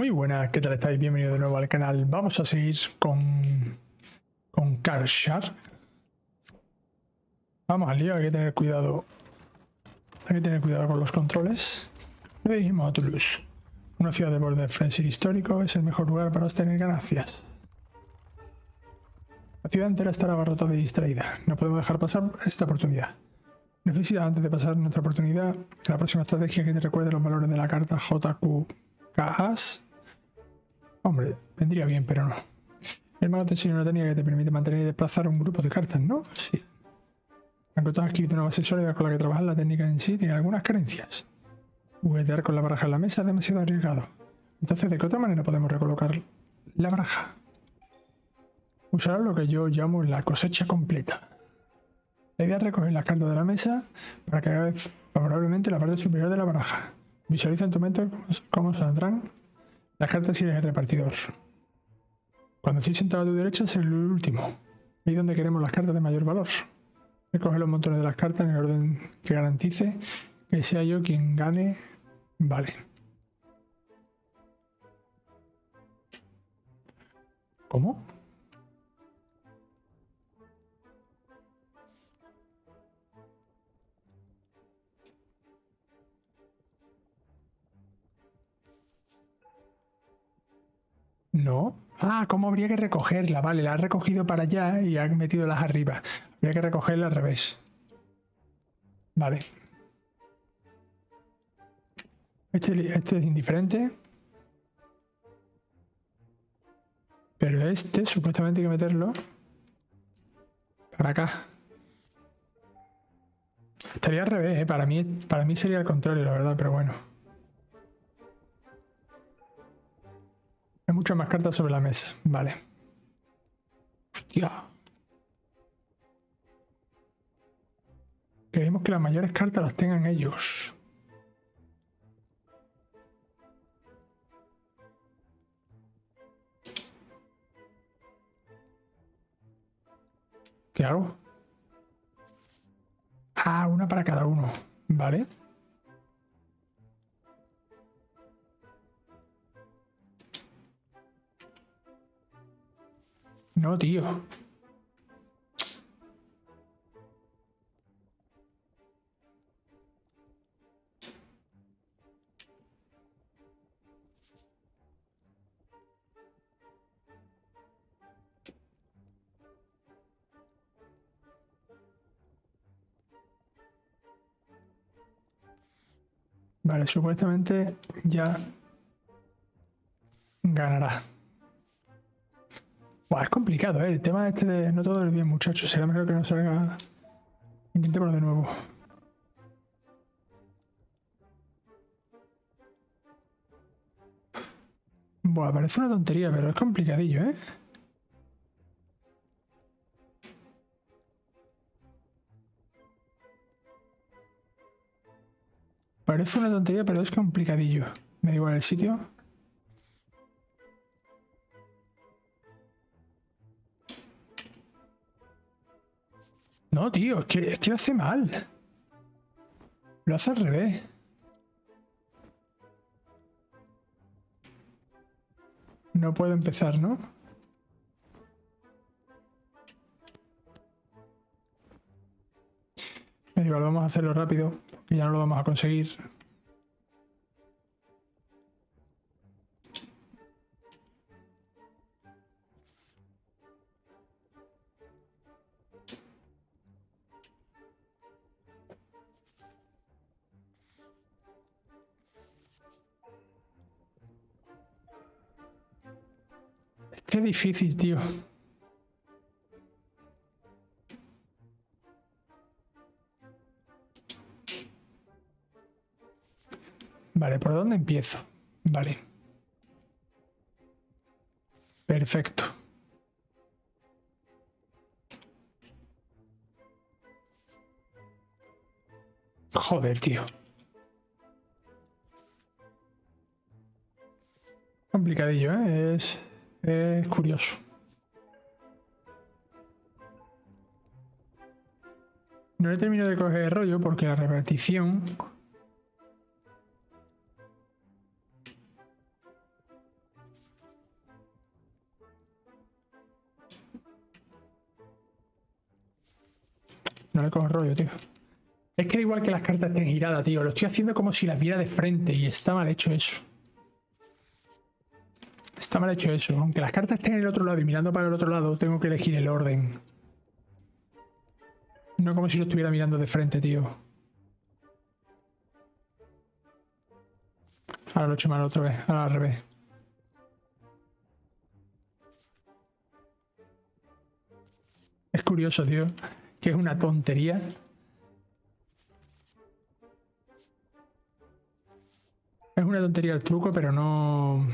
Muy buenas, ¿qué tal estáis? Bienvenido de nuevo al canal. Vamos a seguir con Karshar. Vamos al lío, hay que tener cuidado. Hay que tener cuidado con los controles. Nos dirigimos a Toulouse. Una ciudad de borde frenzy histórico es el mejor lugar para obtener ganancias. La ciudad entera estará abarrotada y distraída. No podemos dejar pasar esta oportunidad. Necesita, antes de pasar nuestra oportunidad, la próxima estrategia que te recuerde los valores de la carta JQKAS. Hombre, vendría bien, pero no. El mago te enseña una técnica que te permite mantener y desplazar un grupo de cartas, ¿no? Sí. Aunque tú has escrito una base sólida con la que trabajar, la técnica en sí tiene algunas carencias. Juguetear con la baraja en la mesa es demasiado arriesgado. Entonces, ¿de qué otra manera podemos recolocar la baraja? Usar lo que yo llamo la cosecha completa. La idea es recoger las cartas de la mesa para que haga favorablemente la parte superior de la baraja. Visualiza en tu mente cómo saldrán las cartas y el repartidor. Cuando estéis sentado a tu derecha es el último. Ahí es donde queremos las cartas de mayor valor. Recoge los montones de las cartas en el orden que garantice que sea yo quien gane. Vale. ¿Cómo? No. Ah, ¿cómo habría que recogerla? Vale, la has recogido para allá y has metido las arriba. Habría que recogerla al revés. Vale. Este es indiferente. Pero este supuestamente hay que meterlo para acá. Estaría al revés, ¿eh? Para mí sería al contrario, la verdad, pero bueno. Hay muchas más cartas sobre la mesa. Vale. Hostia. Queremos que las mayores cartas las tengan ellos. ¿Qué hago? Ah, una para cada uno. Vale. No, tío. Vale, supuestamente ya ganará. Buah, es complicado, ¿eh? El tema este de no todo es bien, muchachos. Será mejor que no salga. Intentémoslo de nuevo. Buah, parece una tontería, pero es complicadillo, ¿eh? Parece una tontería, pero es complicadillo. Me da igual el sitio. No, tío, es que lo hace mal. Lo hace al revés. No puedo empezar, ¿no? Me da igual, vamos a hacerlo rápido, porque ya no lo vamos a conseguir. Qué difícil, tío. Vale, ¿por dónde empiezo? Vale. Perfecto. Joder, tío. Complicadillo, ¿eh? Es curioso. No le termino de coger el rollo porque la repartición... No le cojo rollo, tío. Es que da igual que las cartas estén giradas, tío. Lo estoy haciendo como si las viera de frente y está mal hecho eso. Está mal hecho eso. Aunque las cartas estén en el otro lado y mirando para el otro lado, tengo que elegir el orden. No como si lo estuviera mirando de frente, tío. Ahora lo he hecho mal otra vez. Ahora al revés. Es curioso, tío. Que es una tontería. Es una tontería el truco, pero no...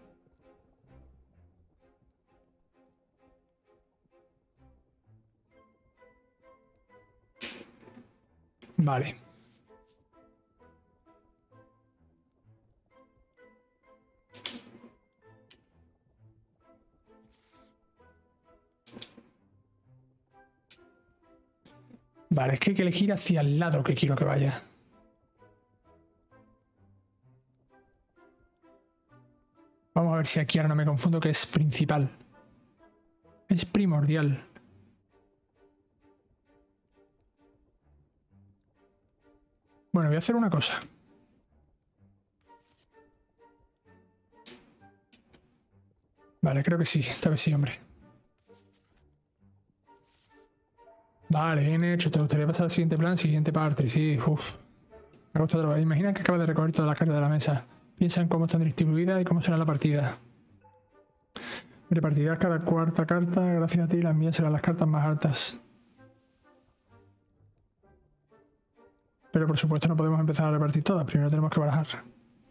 Vale. Vale, es que hay que elegir hacia el lado que quiero que vaya. Vamos a ver si aquí ahora no me confundo, que es principal. Es primordial. Bueno, voy a hacer una cosa. Vale, creo que sí. Esta vez sí, hombre. Vale, bien hecho. ¿Te gustaría pasar al siguiente plan? Siguiente parte. Sí, uff. Me ha costado trabajo. Imagina que acabas de recoger todas las cartas de la mesa. Piensa en cómo están distribuidas y cómo será la partida. Repartirás cada cuarta carta. Gracias a ti las mías serán las cartas más altas. Pero por supuesto no podemos empezar a repartir todas. Primero tenemos que barajar.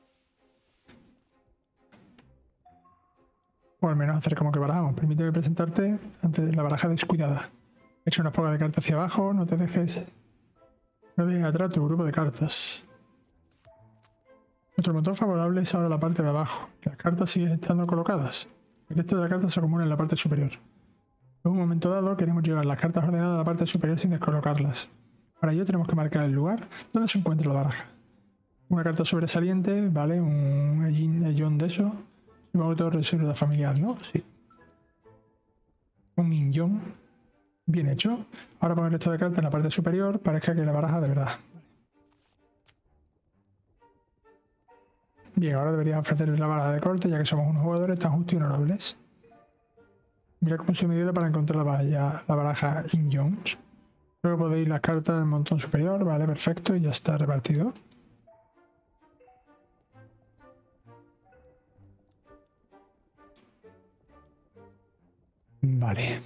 O al menos hacer como que barajamos. Permíteme presentarte ante la baraja descuidada. Echa una poca de cartas hacia abajo. No te dejes... No dejes atrás tu grupo de cartas. Nuestro montón favorable es ahora la parte de abajo. Las cartas siguen estando colocadas. El resto de la carta se acumula en la parte superior. En un momento dado queremos llevar las cartas ordenadas a la parte superior sin descolocarlas. Para ello tenemos que marcar el lugar donde se encuentra la baraja. Una carta sobresaliente, ¿vale? Un Ellón de eso. Supongo que todo reserva familiar, ¿no? Sí. Un Minyon. Bien hecho. Ahora pon el resto de cartas en la parte superior. Parezca que la baraja de verdad. Bien, ahora deberías ofrecerle la baraja de corte, ya que somos unos jugadores tan justos y honorables. Mira cómo se mide para encontrar la baraja In-Jones. Luego podéis las cartas del montón superior, vale, perfecto, y ya está repartido. Vale.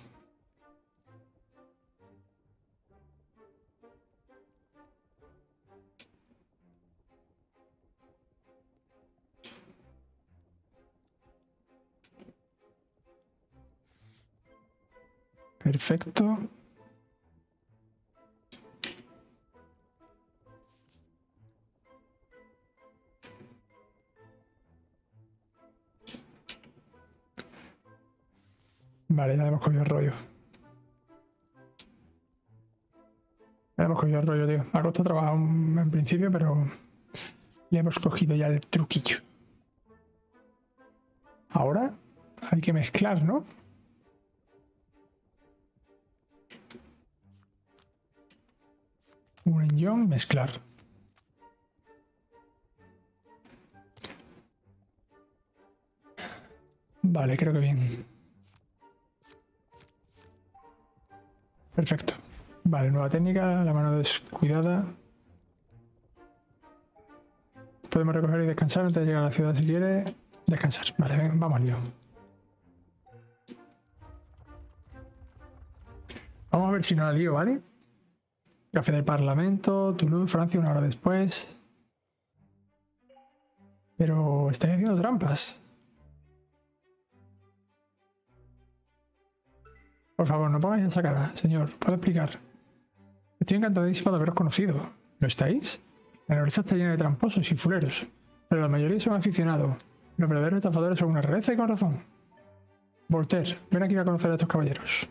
Perfecto. Vale, ya hemos cogido el rollo. Ya hemos cogido el rollo, tío. Ha costado trabajo en principio, pero le hemos cogido ya el truquillo. Ahora hay que mezclar, ¿no? Un enllón, mezclar. Vale, creo que bien. Perfecto. Vale, nueva técnica, la mano descuidada. Podemos recoger y descansar antes de llegar a la ciudad si quiere. Descansar. Vale, ven, vamos al lío. Vamos a ver si no la lío, ¿vale? Café del Parlamento, Toulouse, Francia, una hora después. Pero estáis haciendo trampas. Por favor, no pongáis esa cara, señor. ¿Puedo explicar? Estoy encantadísimo de haberos conocido. ¿Lo estáis? La nobleza está llena de tramposos y fuleros, pero la mayoría son aficionados. Los verdaderos estafadores son una rareza y con razón. Voltaire, ven aquí a conocer a estos caballeros.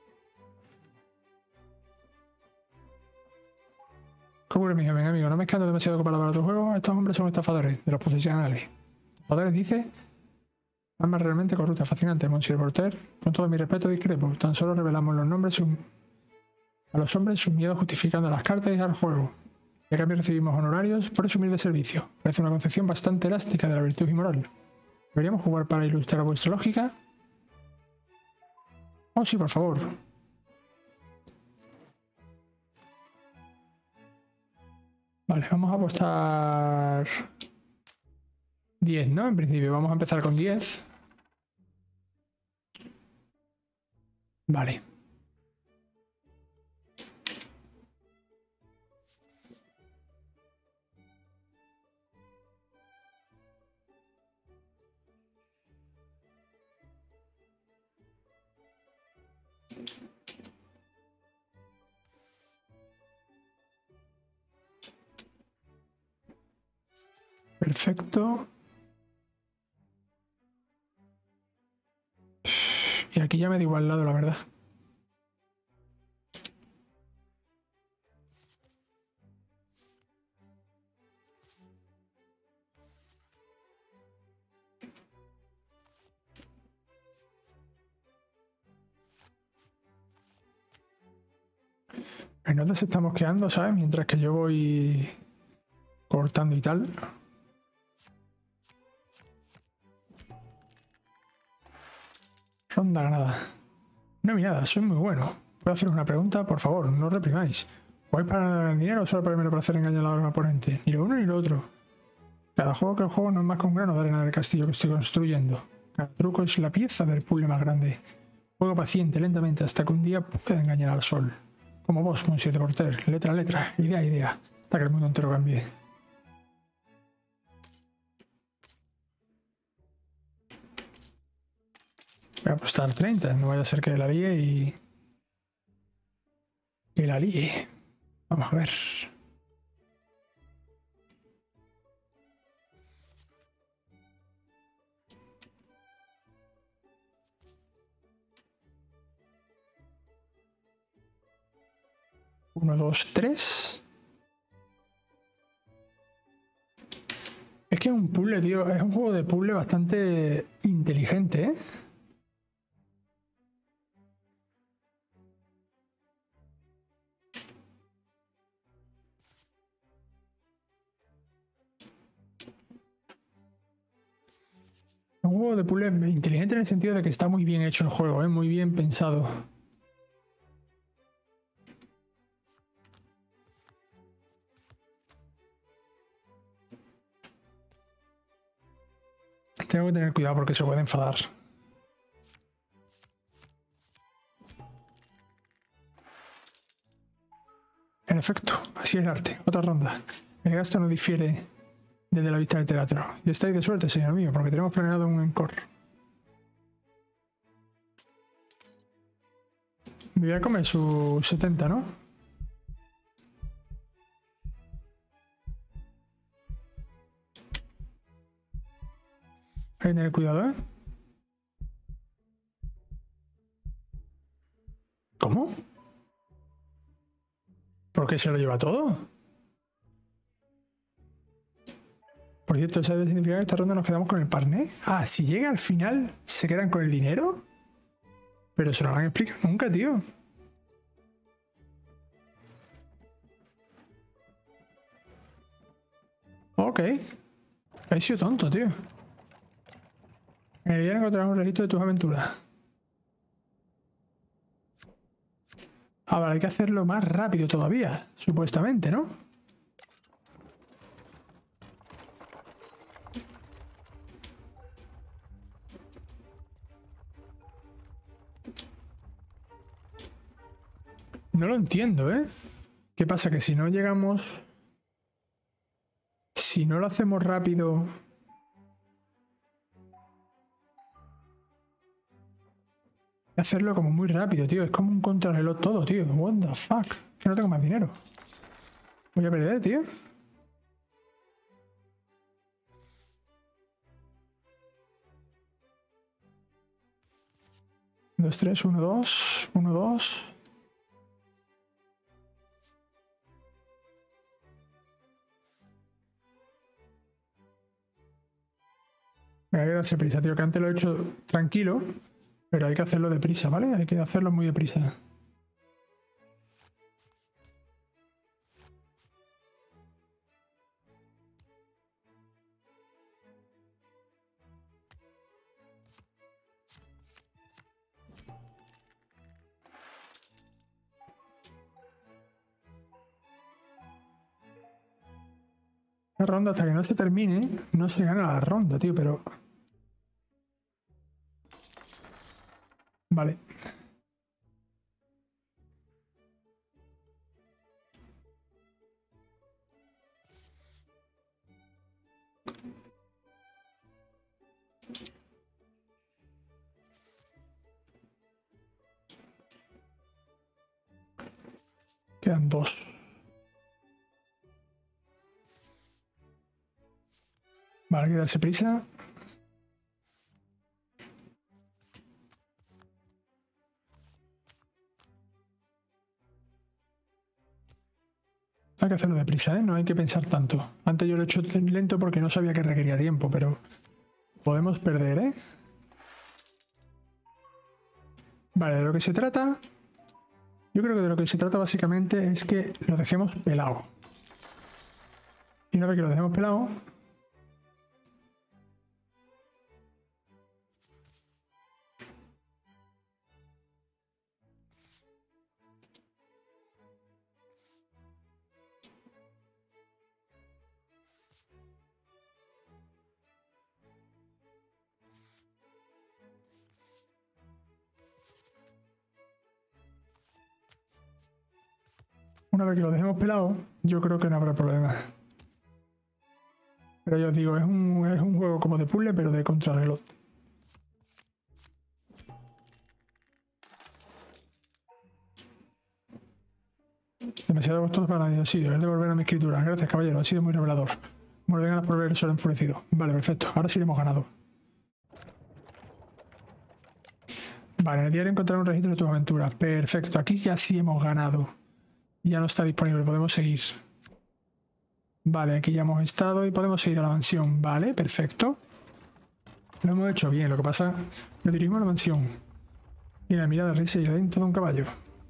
¿Qué ocurre, mi joven amigo? ¿No me escando demasiado con palabras a tu juego? Estos hombres son estafadores, de los profesionales. Estafadores, dice... Ambas realmente corruptas, fascinante, Monsieur Voltaire. Con todo mi respeto discrepo. Tan solo revelamos los nombres a los hombres su miedo justificando las cartas y al juego. Y a cambio recibimos honorarios por asumir de servicio. Parece una concepción bastante elástica de la virtud y moral. ¿Deberíamos jugar para ilustrar vuestra lógica? Oh, sí, por favor. Vale, vamos a apostar 10, ¿no? En principio, vamos a empezar con 10. Vale. Perfecto. Y aquí ya me da igual lado, la verdad. Entonces estamos quedando, ¿sabes? Mientras que yo voy cortando y tal. Ronda ganada. No hay nada, soy muy bueno. ¿Puedo haceros una pregunta? Por favor, no os reprimáis. ¿Jugáis para ganar dinero o solo primero para hacer engañar al oponente? Ni lo uno ni lo otro. Cada juego que juego no es más que un grano de arena del castillo que estoy construyendo. Cada truco es la pieza del puzzle más grande. Juego paciente, lentamente, hasta que un día pueda engañar al sol. Como vos, Monsieur de Porter, letra a letra, idea a idea, hasta que el mundo entero cambie. Voy a apostar 30, no vaya a ser que la líe y... que la líe. Vamos a ver. Uno, dos, tres. Es que es un puzzle, tío. Es un juego de puzzle bastante inteligente, ¿eh? Es un juego de puzzle inteligente en el sentido de que está muy bien hecho el juego, ¿eh? Muy bien pensado. Tengo que tener cuidado porque se puede enfadar. En efecto, así es el arte. Otra ronda. El gasto no difiere desde la vista del teatro. Y estáis de suerte, señor mío, porque tenemos planeado un encore. Me voy a comer sus 70, ¿no? Hay que tener cuidado, ¿eh? ¿Cómo? ¿Por qué se lo lleva todo? Por cierto, ¿eso debe significar que esta ronda nos quedamos con el parné? Ah, si llega al final, ¿se quedan con el dinero? Pero se lo han explicado nunca, tío. Ok. He sido tonto, tío. En el día encontrarás un registro de tus aventuras. Ah, vale, hay que hacerlo más rápido todavía, supuestamente, ¿no? No lo entiendo, ¿eh? ¿Qué pasa? Que si no llegamos... Si no lo hacemos rápido... Hay que hacerlo como muy rápido, tío. Es como un contrarreloj todo, tío. What the fuck. Que no tengo más dinero. Voy a perder, tío. Dos, tres, uno, dos. Uno, dos. Hay que darse prisa, tío. Que antes lo he hecho tranquilo. Pero hay que hacerlo deprisa, ¿vale? Hay que hacerlo muy deprisa. La ronda hasta que no se termine, no se gana la ronda, tío, pero... Vale. Quedan 2. Vale, hay que darse prisa. Hay que hacerlo deprisa, ¿eh? No hay que pensar tanto. Antes yo lo he hecho lento porque no sabía que requería tiempo, pero podemos perder, ¿eh? Vale, de lo que se trata... Yo creo que de lo que se trata básicamente es que lo dejemos pelado. Y una vez que lo dejemos pelado... Una vez que lo dejemos pelado, yo creo que no habrá problema. Pero ya os digo, es un juego como de puzzle, pero de contrarreloj. Demasiado costoso para nadie. Sí, deberé devolver a mi escritura. Gracias, caballero. Ha sido muy revelador. Muerde ganas por ver el sol enfurecido. Vale, perfecto. Ahora sí le hemos ganado. Vale, en el diario encontrar un registro de tu aventura. Perfecto. Aquí ya sí hemos ganado. Ya no está disponible. Podemos seguir. Vale, aquí ya hemos estado y podemos seguir a la mansión. Vale, perfecto. Lo hemos hecho bien. Lo que pasa, nos dirigimos a la mansión. Y la mirada risa y la dentro de un caballo.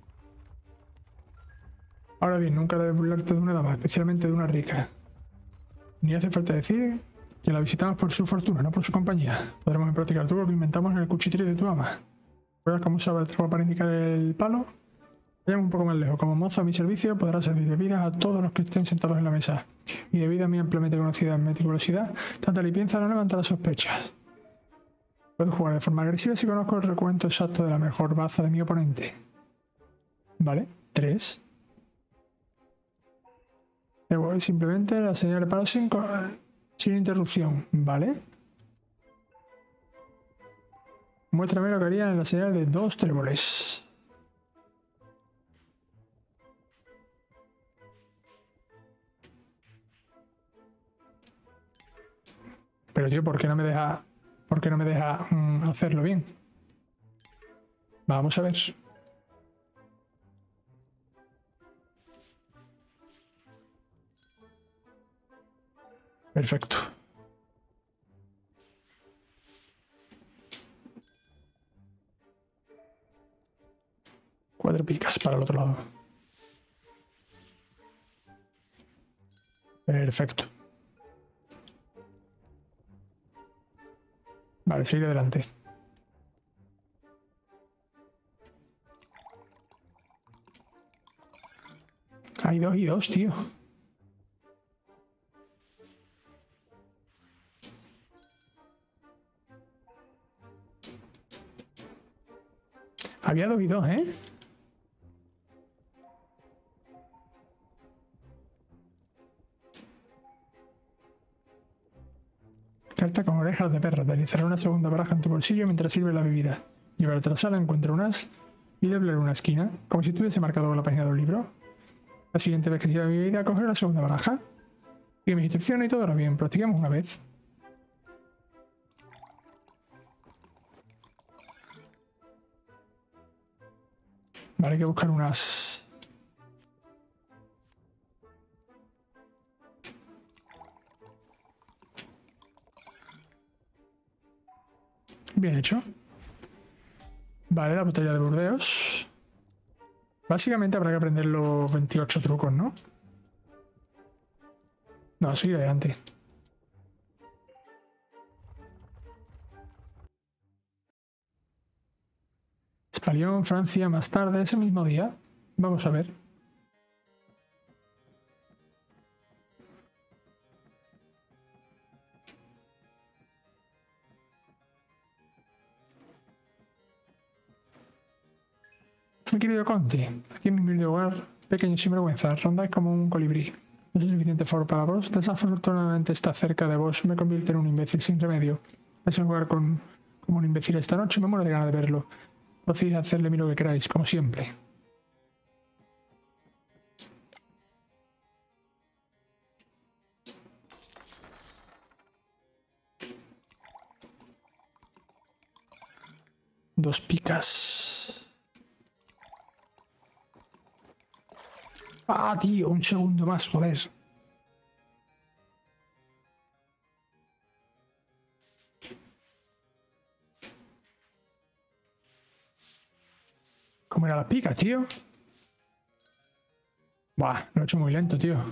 Ahora bien, nunca debes burlarte de una dama, especialmente de una rica. Ni hace falta decir que la visitamos por su fortuna, no por su compañía. Podremos practicar todo lo que inventamos en el cuchitril de tu ama. ¿Recuerdas cómo usaba el trago para indicar el palo? Vayamos un poco más lejos. Como mozo a mi servicio podrás servir bebidas a todos los que estén sentados en la mesa. Y debido a mi ampliamente conocida meticulosidad, tanta limpieza no levanta las sospechas. Puedo jugar de forma agresiva si conozco el recuento exacto de la mejor baza de mi oponente. Vale, 3. Simplemente la señal de paro sin interrupción, ¿vale? Muéstrame lo que haría en la señal de 2 tréboles. Pero tío, ¿por qué no me deja hacerlo bien? Vamos a ver. Perfecto. Cuatro picas para el otro lado. Perfecto. Vale, sigue adelante. Hay 2 y 2, tío. Había 2 y 2, ¿eh? Carta con orejas de perro. Deslizará una segunda baraja en tu bolsillo mientras sirve la bebida. Llevar a la sala, encuentra un as y doblar una esquina, como si tuviese marcado con la página de un libro. La siguiente vez que sirva mi bebida, coger la segunda baraja. Sigue mis instrucciones y todo va bien. Practicamos una vez. Vale, hay que buscar unas... Bien hecho. Vale, la botella de Burdeos. Básicamente habrá que aprender los 28 trucos, ¿no? No, seguir adelante. Espalión, Francia, más tarde, ese mismo día. Vamos a ver. querido Conte, aquí en mi humilde hogar, pequeño sinvergüenza, rondáis como un colibrí. No soy suficiente foro para vos. Desafortunadamente estar cerca de vos me convierte en un imbécil sin remedio. Vais a jugar como un imbécil esta noche y me muero de ganas de verlo. Podéis hacerle mí lo que queráis, como siempre. Dos picas. Ah, tío, un segundo más, joder. ¿Cómo era la pica, tío? Buah, lo he hecho muy lento, tío.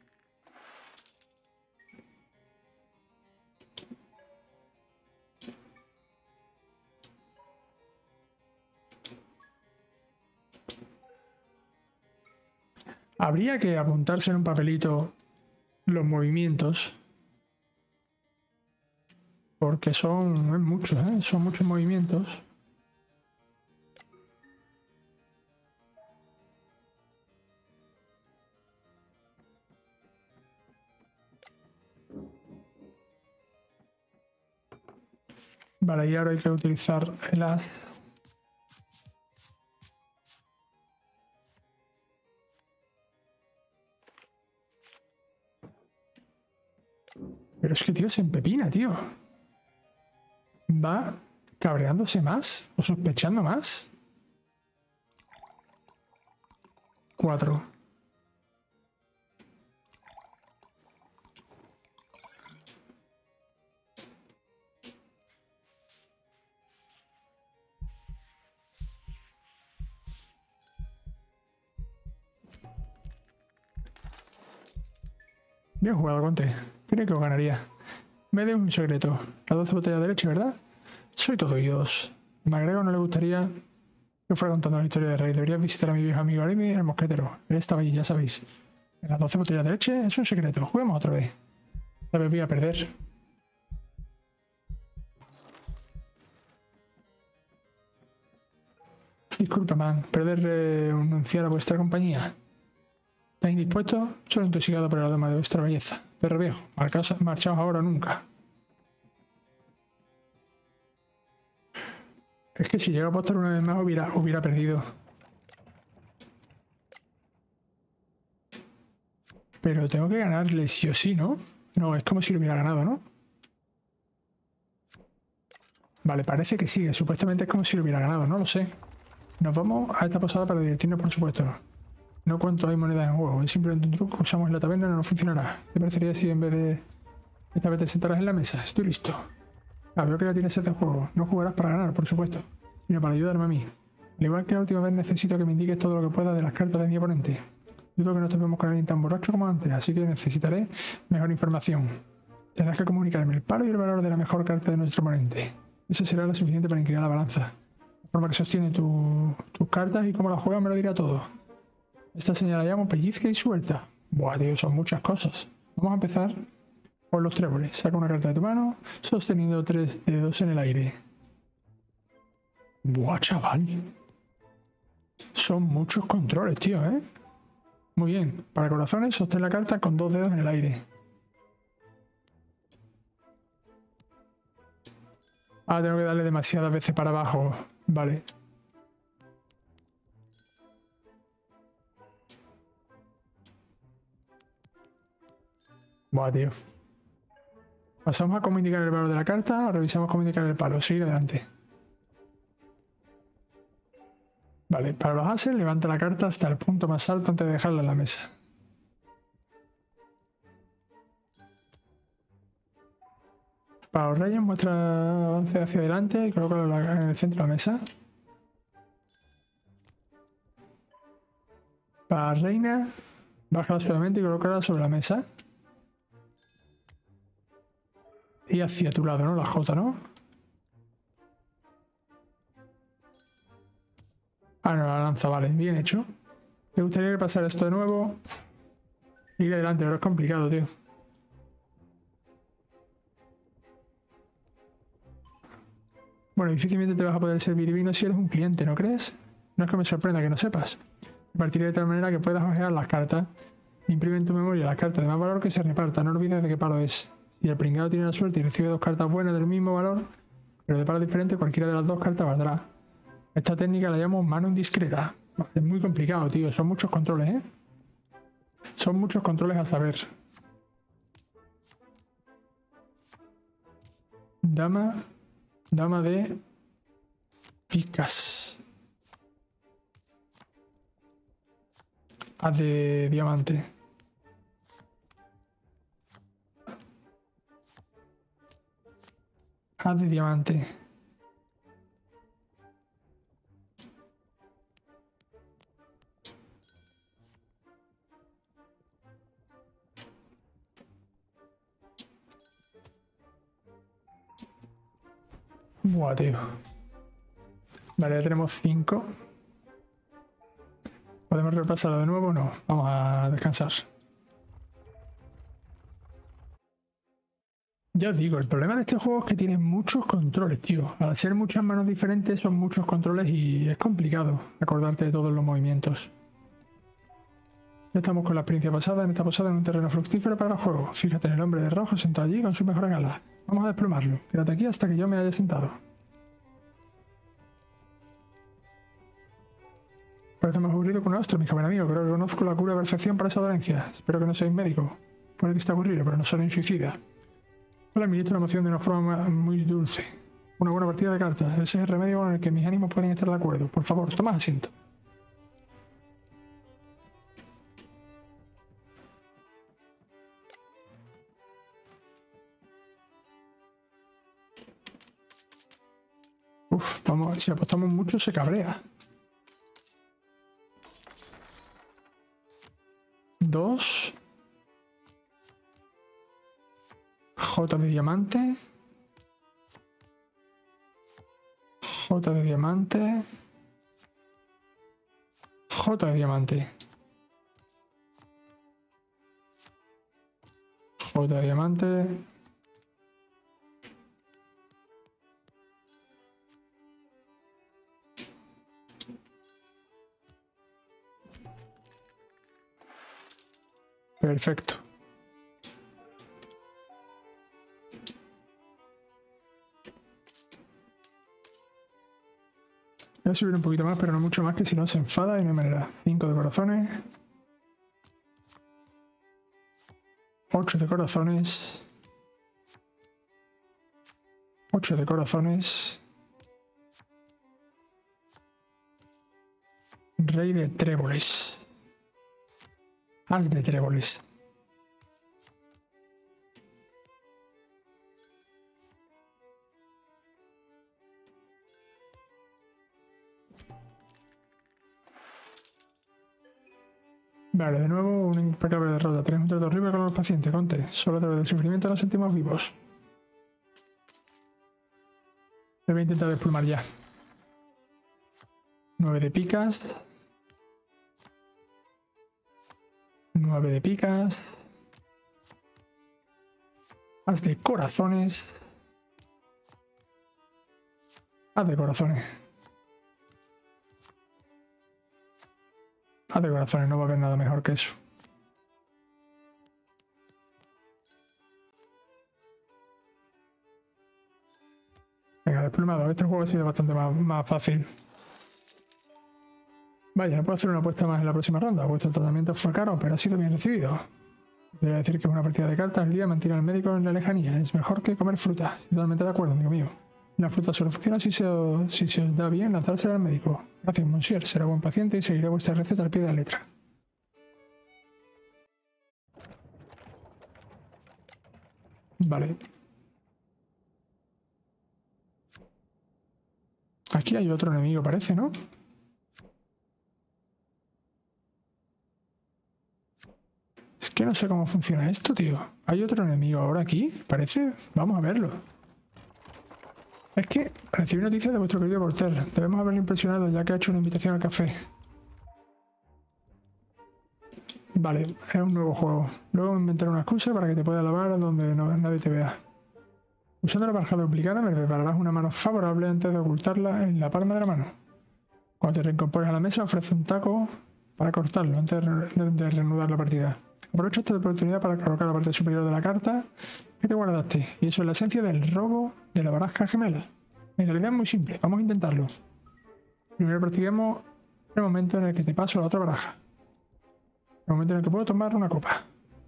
Habría que apuntarse en un papelito los movimientos. Porque son muchos, ¿eh? Son muchos movimientos. Vale, y ahora hay que utilizar el haz. Pero es que, tío, se empepina, tío. Va cabreándose más o sospechando más. 4. Bien jugado, Conte. Creo que os ganaría. Me dé un secreto. Las 12 botellas de leche, ¿verdad? Soy todo oídos. A MacGregor no le gustaría que fuera contando la historia del rey. Deberías visitar a mi viejo amigo Arimi, el mosquetero. Él estaba allí, ya sabéis. Las 12 botellas de leche es un secreto. Juguemos otra vez. Esta vez voy a perder. Disculpa, man. Perder renunciar a vuestra compañía. ¿Estáis indispuestos? Solo intoxicado por el aroma de vuestra belleza. Perro viejo, marchaos ahora o nunca. Es que si llega a apostar una vez más hubiera perdido. Pero tengo que ganarle sí o sí, ¿no? No, es como si lo hubiera ganado, ¿no? Vale, parece que sí, que supuestamente es como si lo hubiera ganado, no lo sé. Nos vamos a esta posada para divertirnos, por supuesto. No cuánto hay monedas en juego, es simplemente un truco que usamos en la taberna y no funcionará. ¿Te parecería si en vez de esta vez te sentarás en la mesa? Estoy listo. Ah, veo que ya tienes este juego. No jugarás para ganar, por supuesto, sino para ayudarme a mí. Al igual que la última vez necesito que me indiques todo lo que puedas de las cartas de mi oponente. Dudo que no estemos con alguien tan borracho como antes, así que necesitaré mejor información. Tendrás que comunicarme el palo y el valor de la mejor carta de nuestro oponente. Eso será lo suficiente para inclinar la balanza. La forma que sostiene tus cartas y cómo las juegas me lo dirá todo. Esta señal la llamo pellizca y suelta. Buah, tío, son muchas cosas. Vamos a empezar por los tréboles. Saca una carta de tu mano, sosteniendo 3 dedos en el aire. Buah, chaval. Son muchos controles, tío, ¿eh? Muy bien. Para corazones, sostén la carta con 2 dedos en el aire. Ah, tengo que darle demasiadas veces para abajo. Vale. Buah, tío. Pasamos a cómo indicar el valor de la carta, revisamos cómo indicar el palo. Seguir adelante. Vale, para los ases, levanta la carta hasta el punto más alto antes de dejarla en la mesa. Para los reyes, muestra avance hacia adelante y colócalo en el centro de la mesa. Para la reina, bájala suavemente y colócala sobre la mesa. Y hacia tu lado, ¿no? La J, ¿no? Ah, no, la lanza, vale. Bien hecho. ¿Te gustaría repasar esto de nuevo? Ir adelante, pero es complicado, tío. Bueno, difícilmente te vas a poder servir vino si eres un cliente, ¿no crees? No es que me sorprenda que no sepas. Repartiré de tal manera que puedas ojear las cartas. Imprime en tu memoria las cartas de más valor que se repartan. No olvides de qué palo es. Si el pringado tiene la suerte y recibe 2 cartas buenas del mismo valor, pero de palos diferentes, cualquiera de las 2 cartas valdrá. Esta técnica la llamo mano indiscreta. Es muy complicado, tío. Son muchos controles, ¿eh? Son muchos controles a saber. Dama de picas. As de diamante. As de diamante. Buah, tío. Vale, ya tenemos 5. ¿Podemos repasarlo de nuevo o no? Vamos a descansar. Ya os digo, el problema de este juego es que tiene muchos controles, tío. Al ser muchas manos diferentes son muchos controles y es complicado acordarte de todos los movimientos. Ya estamos con la experiencia pasada en esta posada en un terreno fructífero para el juego. Fíjate en el hombre de rojo sentado allí con su mejor gala. Vamos a desplomarlo. Quédate aquí hasta que yo me haya sentado. Parece más aburrido que un ostro, mi joven amigo. Creo que conozco la cura de perfección para esa dolencia. Espero que no seáis médico. Puede que esté aburrido, pero no soy un suicida. Hola, administro una emoción de una forma muy dulce. Una buena partida de cartas. Ese es el remedio con el que mis ánimos pueden estar de acuerdo. Por favor, toma asiento. Uf, vamos, si apostamos mucho se cabrea. 2. J de diamante. J de diamante. J de diamante. J de diamante. Perfecto. Voy a subir un poquito más, pero no mucho más, que si no se enfada y no hay manera. 5 de corazones. 8 de corazones. 8 de corazones. Rey de tréboles. As de tréboles. Vale, de nuevo una impecable derrota. Tenemos un trato horrible con los pacientes, Conte. Solo a través del sufrimiento nos sentimos vivos. Debe intentar desplumar ya. 9 de picas. 9 de picas. As de corazones. As de corazones. As de corazones, no va a haber nada mejor que eso. Venga, desplumado. Este juego ha sido bastante más fácil. Vaya, no puedo hacer una apuesta más en la próxima ronda. Vuestro tratamiento fue caro, pero ha sido bien recibido. Podría decir que es una partida de cartas al día mantiene al médico en la lejanía. Es mejor que comer fruta. Totalmente de acuerdo, amigo mío. La fruta solo funciona si se os da bien lanzársela al médico. Gracias, monsieur. Será buen paciente y seguiré vuestra receta al pie de la letra. Vale. Aquí hay otro enemigo, parece, ¿no? Es que no sé cómo funciona esto, tío. ¿Hay otro enemigo ahora aquí? Parece. Vamos a verlo. Es que recibí noticias de vuestro querido Porter. Debemos haberle impresionado ya que ha hecho una invitación al café. Vale, es un nuevo juego. Luego inventaré una excusa para que te pueda lavar donde nadie te vea. Usando la barra duplicada me prepararás una mano favorable antes de ocultarla en la palma de la mano. Cuando te reincorpores a la mesa, ofrece un taco para cortarlo antes de reanudar la partida. Aprovecha esta oportunidad para colocar la parte superior de la carta que te guardaste. Y eso es la esencia del robo de la baraja gemela. En realidad es muy simple. Vamos a intentarlo. Primero practiquemos el momento en el que te paso la otra baraja. El momento en el que puedo tomar una copa.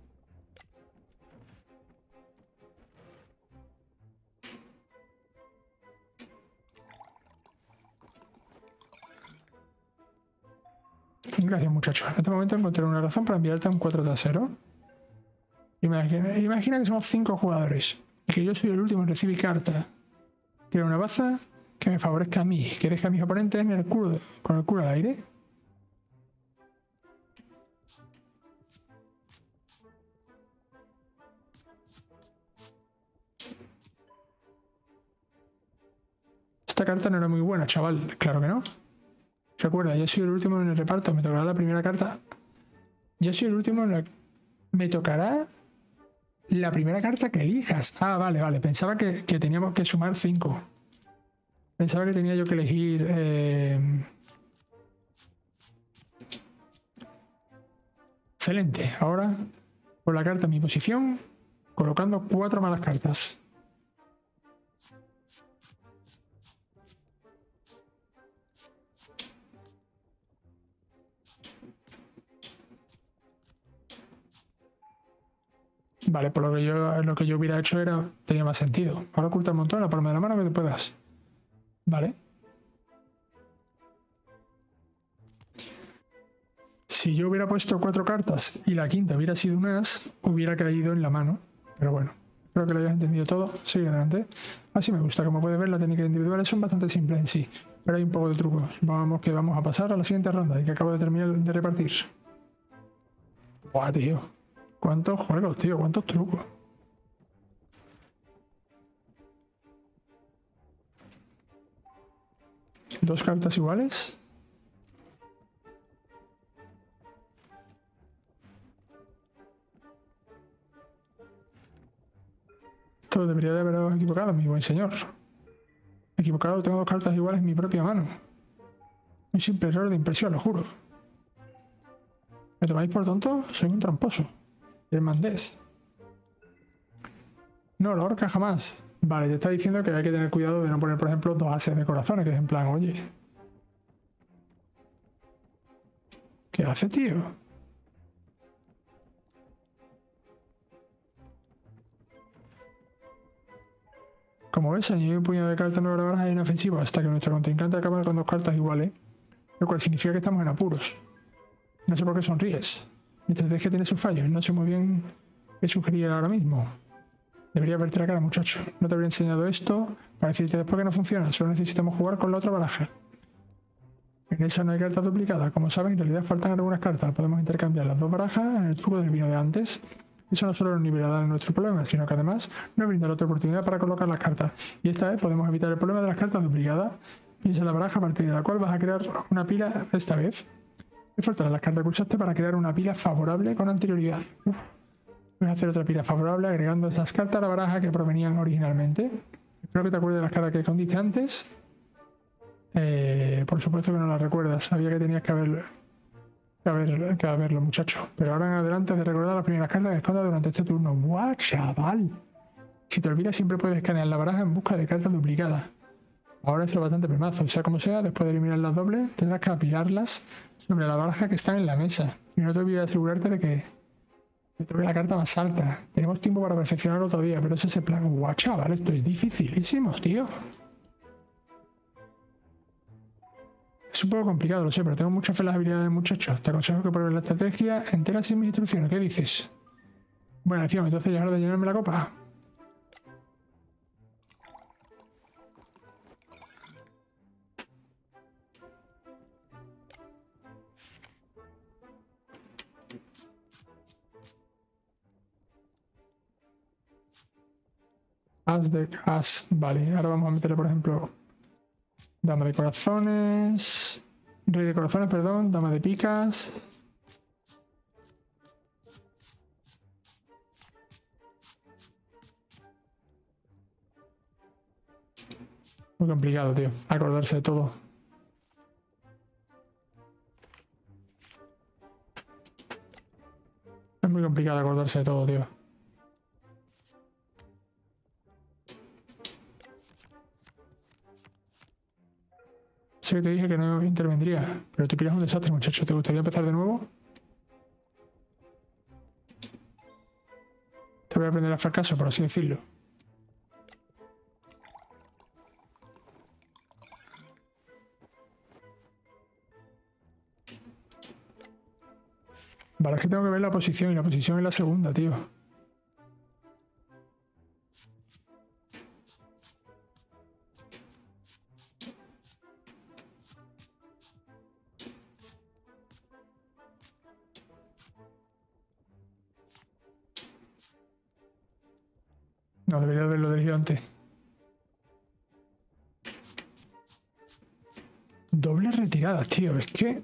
Gracias, muchacho. En este momento encontré una razón para enviarte a un 4 trasero. Imagina que somos 5 jugadores y que yo soy el último en recibir carta. Quiero una baza que me favorezca a mí, que deje a mis oponentes en el culo, con el culo al aire. Esta carta no era muy buena, chaval. Claro que no. Recuerda, yo soy el último en el reparto. Me tocará la primera carta. Yo soy el último en la... Me tocará la primera carta que elijas. Ah, vale, vale. Pensaba que teníamos que sumar 5. Pensaba que tenía yo que elegir... Excelente. Ahora, por la carta en mi posición, colocando 4 malas cartas. Vale, por lo que yo hubiera hecho tenía más sentido. Ahora oculta un montón la palma de la mano que te puedas. Vale. Si yo hubiera puesto 4 cartas y la quinta hubiera sido un as, hubiera caído en la mano. Pero bueno, espero que lo hayas entendido todo. Sigue adelante. Así me gusta. Como puedes ver, las técnicas individuales son bastante simples en sí. Pero hay un poco de truco. Supongamos que vamos a pasar a la siguiente ronda y que acabo de terminar de repartir. Buah, tío. ¿Cuántos juegos, tío? ¿Cuántos trucos? ¿2 cartas iguales? Esto debería de haberos equivocado, mi buen señor. Equivocado, tengo 2 cartas iguales en mi propia mano. Un simple error de impresión, lo juro. ¿Me tomáis por tonto? Soy un tramposo. Irmandés. No, la horca jamás. Vale, te está diciendo que hay que tener cuidado de no poner, por ejemplo, 2 ases de corazones, que es en plan, oye. ¿Qué hace, tío? Como ves, añadir un puñado de cartas no barajas es inofensivo hasta que nuestro contrincante acaba con 2 cartas iguales, lo cual significa que estamos en apuros. No sé por qué sonríes. Mi estrategia tiene sus fallos, no sé muy bien qué sugerir ahora mismo. Debería verte la cara, muchacho. No te habría enseñado esto para decirte después que no funciona, solo necesitamos jugar con la otra baraja. En esa no hay cartas duplicadas. Como sabes, en realidad faltan algunas cartas. Podemos intercambiar las 2 barajas en el truco del vino de antes. Eso no solo nos nivelará nuestro problema, sino que además nos brindará otra oportunidad para colocar las cartas. Y esta vez podemos evitar el problema de las cartas duplicadas. Piensa en la baraja a partir de la cual vas a crear una pila esta vez. Te faltarán las cartas que usaste para crear una pila favorable con anterioridad. Voy a hacer otra pila favorable agregando esas cartas a la baraja que provenían originalmente. Espero que te acuerdes de las cartas que escondiste antes. Por supuesto que no las recuerdas. Sabía que tenías que haberlo, muchacho. Pero ahora en adelante has de recordar las primeras cartas que escondas durante este turno. ¡Guau, chaval! Si te olvidas, siempre puedes escanear la baraja en busca de cartas duplicadas. Ahora es lo bastante premazo. Sea como sea, después de eliminar las dobles, tendrás que apilarlas sobre la baraja que está en la mesa. Y no te olvides de asegurarte de que me toque la carta más alta. Tenemos tiempo para perfeccionarlo todavía, pero ese es el plan. ¡Guau, chaval! Esto es dificilísimo, tío. Es un poco complicado, lo sé, pero tengo mucha fe en las habilidades del muchacho. Te aconsejo que pruebes la estrategia entera sin mis instrucciones. ¿Qué dices? Buena acción, entonces ya es hora de llenarme la copa. As. Vale, ahora vamos a meterle, por ejemplo, dama de corazones. Rey de corazones, perdón. Dama de picas. Muy complicado, tío. Acordarse de todo. Es muy complicado acordarse de todo, tío. Sé que te dije que no intervendría, pero tu piel es un desastre, muchacho. ¿Te gustaría empezar de nuevo? Te voy a aprender al fracaso, por así decirlo. Vale, es que tengo que ver la posición y la posición es la segunda, tío. No, debería haberlo elegido antes. Doble retirada, tío. Es que...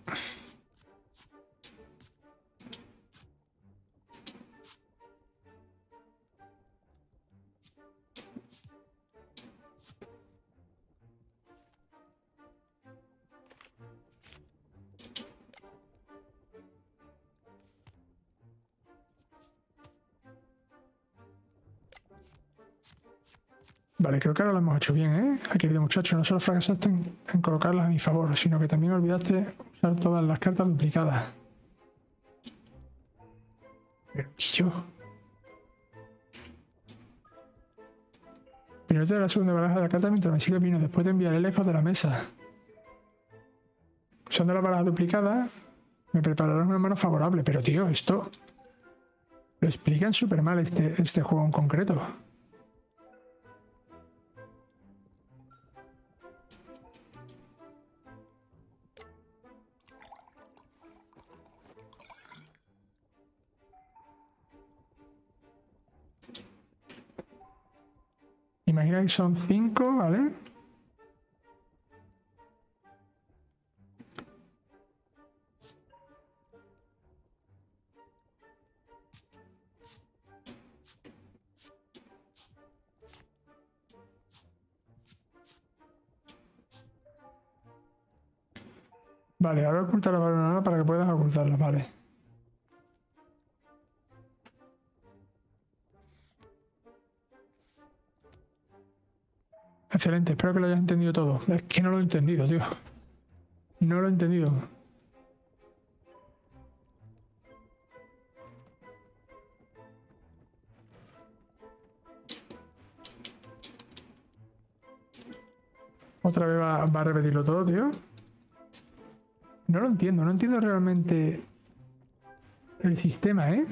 Vale, creo que ahora lo hemos hecho bien, ¿eh? Querido muchacho, no solo fracasaste en colocarlas a mi favor, sino que también olvidaste usar todas las cartas duplicadas. Pero yo... Primero te doy la segunda baraja de la carta mientras me sigue vino. Después te enviaré lejos de la mesa. Usando la baraja duplicada, me prepararás una mano favorable. Pero tío, esto... Lo explican súper mal este juego en concreto. Imagina que son 5, ¿vale? Vale, ahora oculta la banana para que puedas ocultarla, vale. Excelente, espero que lo hayas entendido todo. Es que no lo he entendido, tío. No lo he entendido. Otra vez va a repetirlo todo, tío. No lo entiendo, no entiendo realmente el sistema, ¿eh?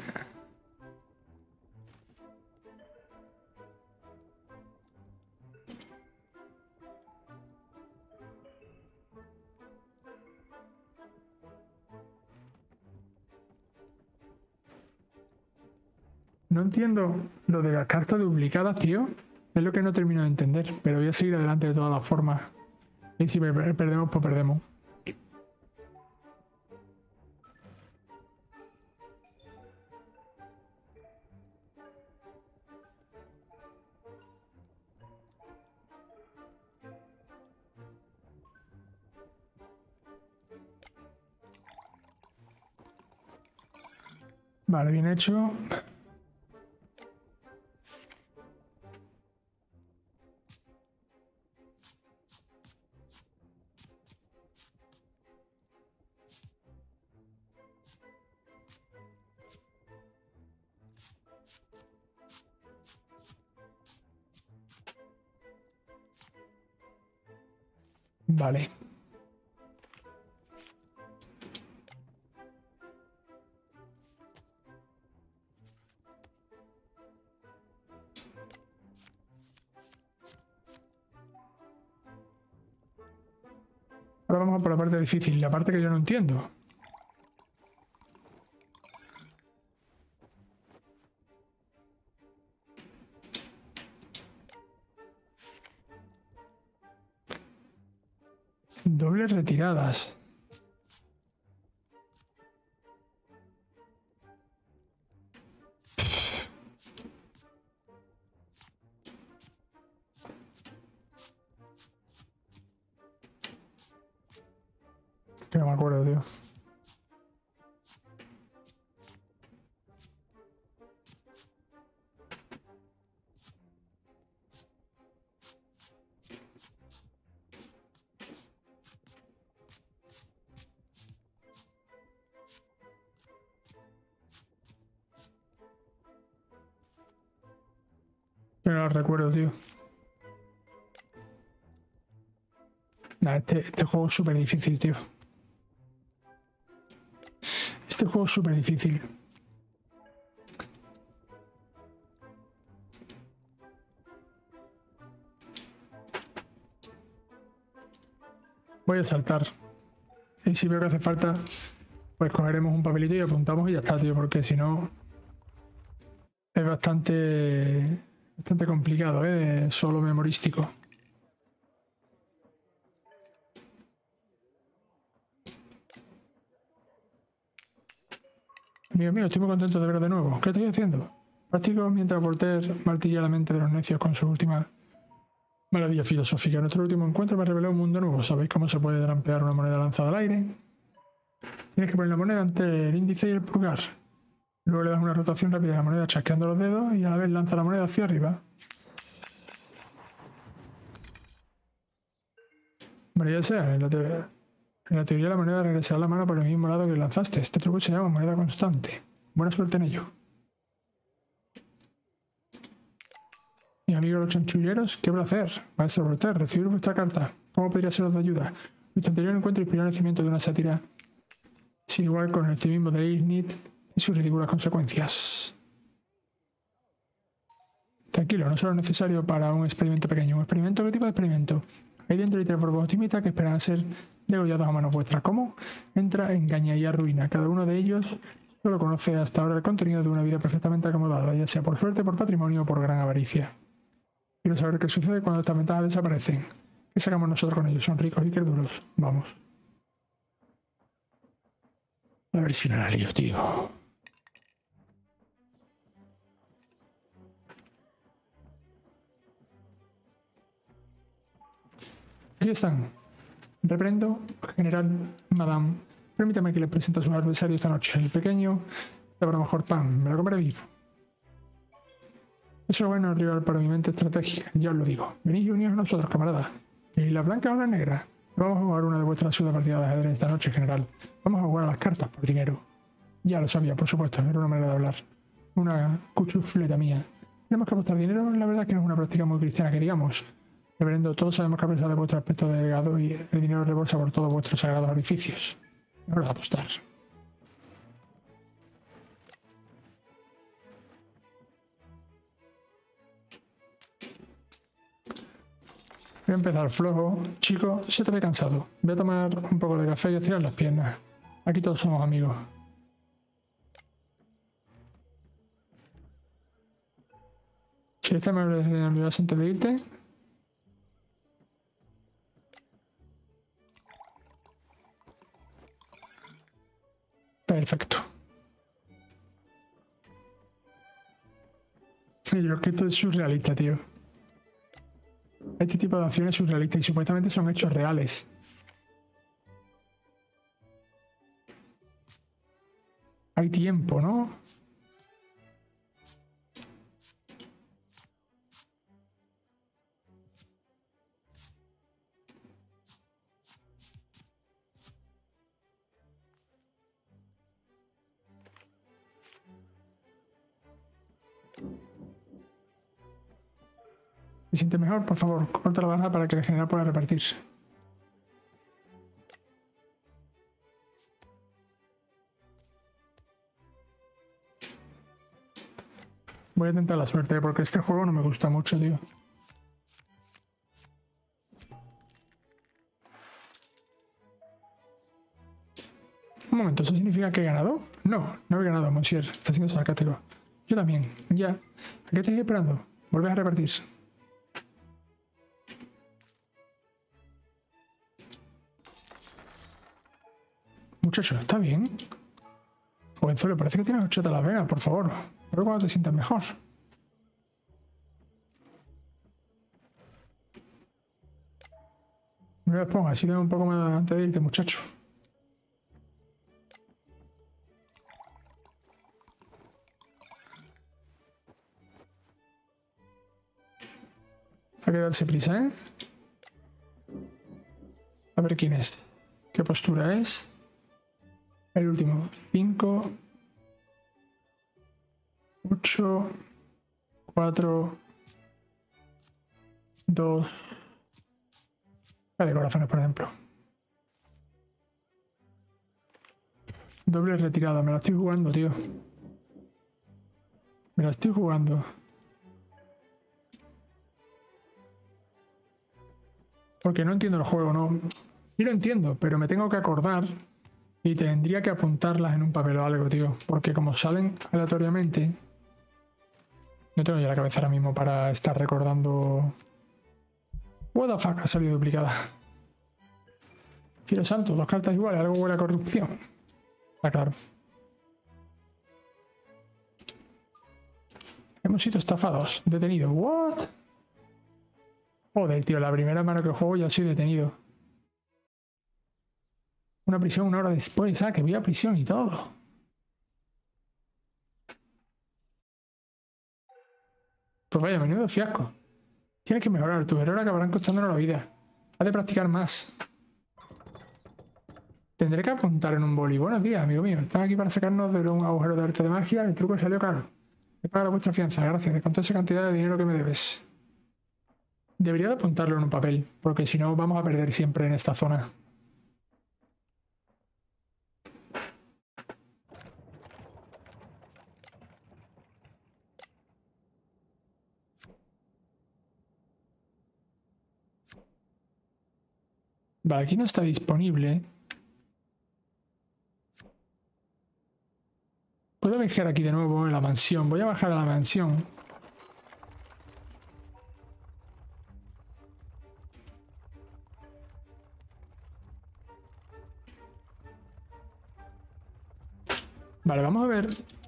No entiendo lo de las cartas duplicadas, tío. Es lo que no termino de entender, pero voy a seguir adelante de todas las formas. Y si perdemos, pues perdemos. Vale, bien hecho. Vale. Ahora vamos a por la parte difícil, la parte que yo no entiendo. Dobles retiradas. Que no me acuerdo, tío. Yo no lo recuerdo, tío. Nah, este juego es súper difícil, tío. Este juego es súper difícil. Voy a saltar. Y si veo que hace falta, pues cogeremos un papelito y apuntamos y ya está, tío. Porque si no, es bastante complicado, ¿eh? Solo memorístico. Amigo mío, estoy muy contento de veros de nuevo. ¿Qué estoy haciendo? Practico mientras Voltaire martilla la mente de los necios con su última maravilla filosófica. Nuestro último encuentro me reveló un mundo nuevo. ¿Sabéis cómo se puede trampear una moneda lanzada al aire? Tienes que poner la moneda entre el índice y el pulgar. Luego le das una rotación rápida a la moneda chasqueando los dedos y a la vez lanza la moneda hacia arriba. María sea, en la teoría la moneda regresará a la mano por el mismo lado que lanzaste. Este truco se llama moneda constante. Buena suerte en ello. Mi amigo los chanchulleros, qué placer. Maestro Voltaire, recibir vuestra carta. ¿Cómo podría seros de ayuda? Vuestro anterior encuentro inspiró el nacimiento de una sátira sin igual con el optimismo de Ignit y sus ridículas consecuencias. Tranquilo, no solo es necesario para un experimento pequeño. ¿Un experimento? ¿Qué tipo de experimento? Hay dentro hay 3 verbos optimistas que esperan a ser degollados a manos vuestras. ¿Cómo? Entra, engaña y arruina. Cada uno de ellos solo conoce hasta ahora el contenido de una vida perfectamente acomodada, ya sea por suerte, por patrimonio o por gran avaricia. Quiero saber qué sucede cuando estas ventajas desaparecen. ¿Qué sacamos nosotros con ellos? Son ricos y crédulos. Vamos. A ver si no la lío, tío. Aquí están. Reprendo, general, madame. Permítame que le presente a su adversario esta noche. El pequeño está para mejor pan. Me lo comeré vivo. Eso es bueno, rival, para mi mente estratégica. Ya os lo digo. Venid y uníos a nosotros, camarada. ¿Y la blanca o la negra? Vamos a jugar una de vuestras partidas de ajedrez esta noche, general. Vamos a jugar a las cartas por dinero. Ya lo sabía, por supuesto. Era una manera de hablar. Una cuchufleta mía. Tenemos que apostar dinero. La verdad es que no es una práctica muy cristiana, que digamos. Reverendo, todos sabemos que a pesar de vuestro aspecto delegado y el dinero rebolsa por todos vuestros sagrados orificios. Es hora de apostar. Voy a empezar flojo. Chico, se te ve cansado. Voy a tomar un poco de café y a estirar las piernas. Aquí todos somos amigos. Si esta me olvidas antes de irte. Perfecto. Y yo creo que esto es surrealista, tío. Este tipo de acciones surrealistas y supuestamente son hechos reales. Hay tiempo, ¿no? ¿Se siente mejor? Por favor, corta la baraja para que el general pueda repartir. Voy a tentar la suerte porque este juego no me gusta mucho, tío. Un momento, ¿eso significa que he ganado? No, no he ganado, monsieur. Está siendo sarcástico. Yo también. Ya. ¿A qué estáis esperando? Volvés a repartir. Muchacho, ¿está bien? Jovenzuelo, parece que tienes ocheta a la vena, por favor. Pero cuando te sientas mejor. Me lo pongo así de un poco más antes de irte, muchacho. Hay que darse prisa, ¿eh? A ver quién es. ¿Qué postura es? El último. 5, 8, 4, 2 de corazones, por ejemplo. Doble retirada, me la estoy jugando, tío. Me la estoy jugando. Porque no entiendo el juego, no. Sí lo entiendo, pero me tengo que acordar y tendría que apuntarlas en un papel o algo, tío. Porque como salen aleatoriamente, no tengo ya la cabeza ahora mismo para estar recordando. What the fuck, ha salido duplicada. Tiro santo, 2 cartas iguales, algo huele a corrupción. Está claro. Hemos sido estafados. Detenido. What? Joder, tío, la primera mano que juego ya soy detenido. Una prisión 1 hora después. Ah, que voy a prisión y todo. Pues vaya, menudo fiasco. Tienes que mejorar. Tus errores acabarán costándonos la vida. Has de practicar más. Tendré que apuntar en un boli. Buenos días, amigo mío. Están aquí para sacarnos de un agujero de arte de magia. El truco salió caro. He pagado vuestra fianza. Gracias. Descontó esa cantidad de dinero que me debes. Debería de apuntarlo en un papel, porque si no vamos a perder siempre en esta zona. Vale, aquí no está disponible. Puedo viajar aquí de nuevo en la mansión. Voy a bajar a la mansión. Vale, vamos a ver.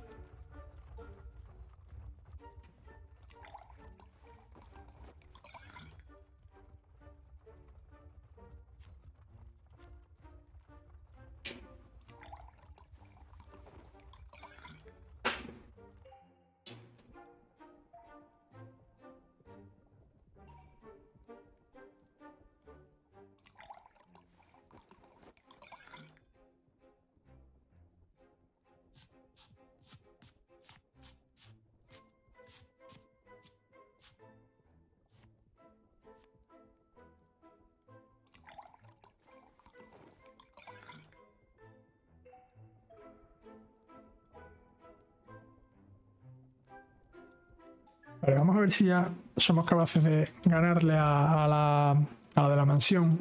Vale, vamos a ver si ya somos capaces de ganarle a la de la mansión.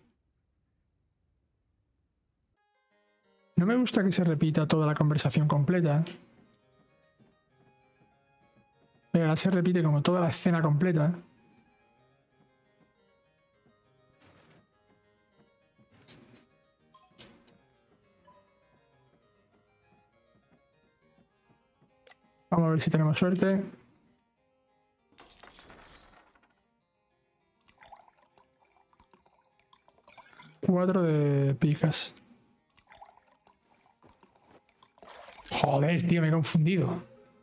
No me gusta que se repita toda la conversación completa. Pero ahora se repite como toda la escena completa. Vamos a ver si tenemos suerte. Cuatro de picas. Joder, tío, me he confundido.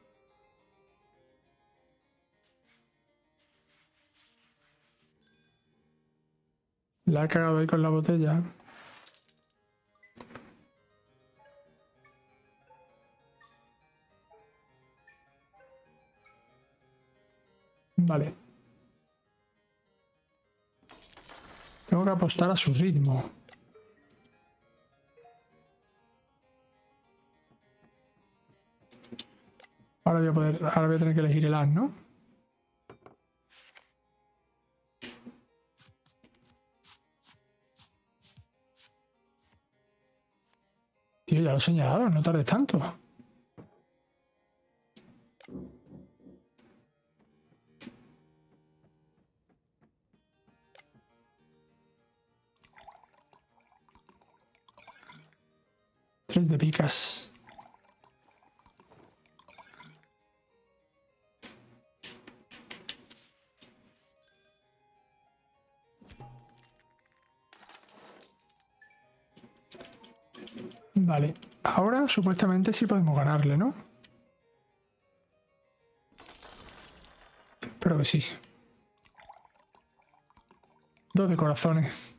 La he cagado ahí con la botella. Vale. Tengo que apostar a su ritmo. Ahora voy a tener que elegir el as, ¿no? Tío, ya lo he señalado, no tardes tanto. Tres de picas. Vale, ahora supuestamente sí podemos ganarle, ¿no? Espero que sí. Dos de corazones.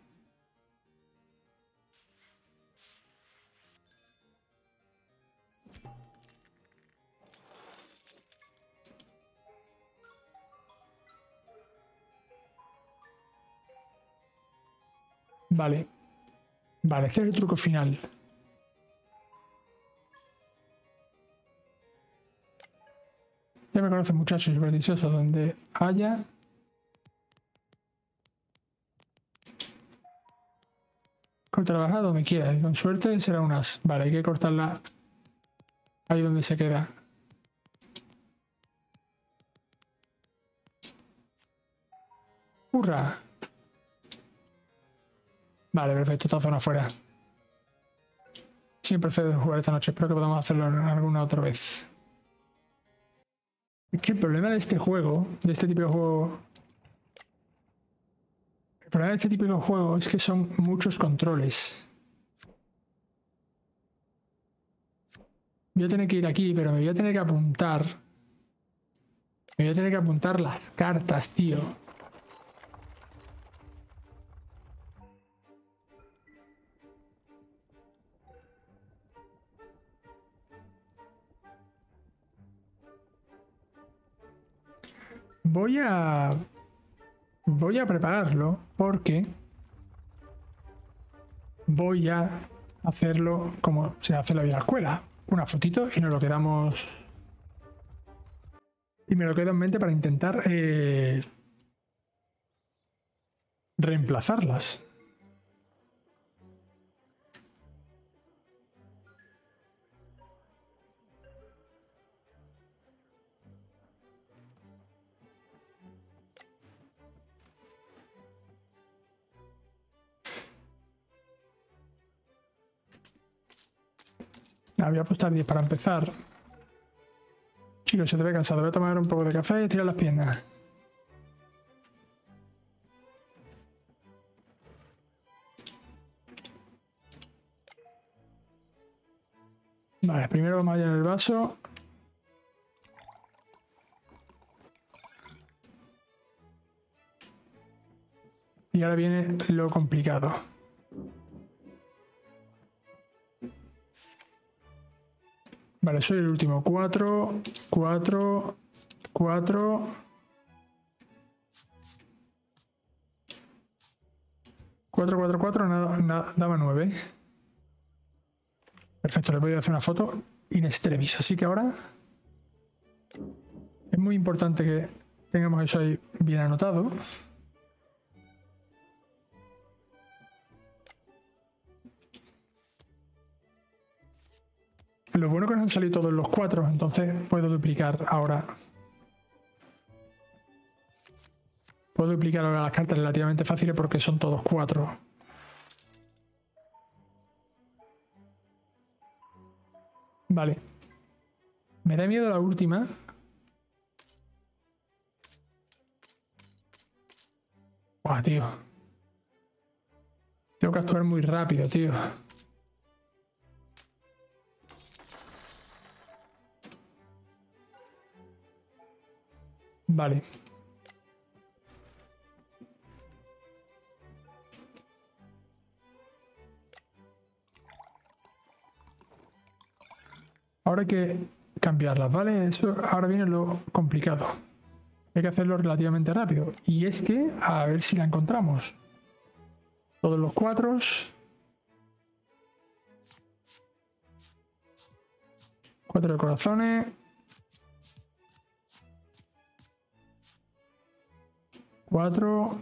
Vale. Vale, este es el truco final. Ya me conoce, muchacho supersticioso. Donde haya... Corta la bajada donde quiera. Y con suerte será un as. Vale, hay que cortarla ahí donde se queda. ¡Hurra! Vale, perfecto. Esta zona fuera. Siempre procedo a jugar esta noche. Espero que podamos hacerlo alguna otra vez. Es que el problema de este juego, de este tipo de juego... El problema de este tipo de juego es que son muchos controles. Voy a tener que ir aquí, pero me voy a tener que apuntar. Me voy a tener que apuntar las cartas, tío. Voy a prepararlo porque voy a hacerlo como se hace en la vieja escuela. Una fotito y nos lo quedamos. Y me lo quedo en mente para intentar reemplazarlas. Voy a apostar 10 para empezar. Chicos, se te ve cansado. Voy a tomar un poco de café y estirar las piernas. Vale, primero vamos a llenar el vaso. Y ahora viene lo complicado. Vale, soy el último. 4, 4, 4. 4, 4, 4, daba 9. Perfecto, le voy a hacer una foto in extremis. Así que ahora es muy importante que tengamos eso ahí bien anotado. Lo bueno que nos han salido todos los 4, entonces puedo duplicar ahora. Puedo duplicar ahora las cartas relativamente fáciles porque son todos 4. Vale. Me da miedo la última. Buah, tío. Tengo que actuar muy rápido, tío. Vale. Ahora hay que cambiarlas, ¿vale? Eso ahora viene lo complicado. Hay que hacerlo relativamente rápido. Y es que, a ver si la encontramos. Todos los 4. 4 de corazones. 4.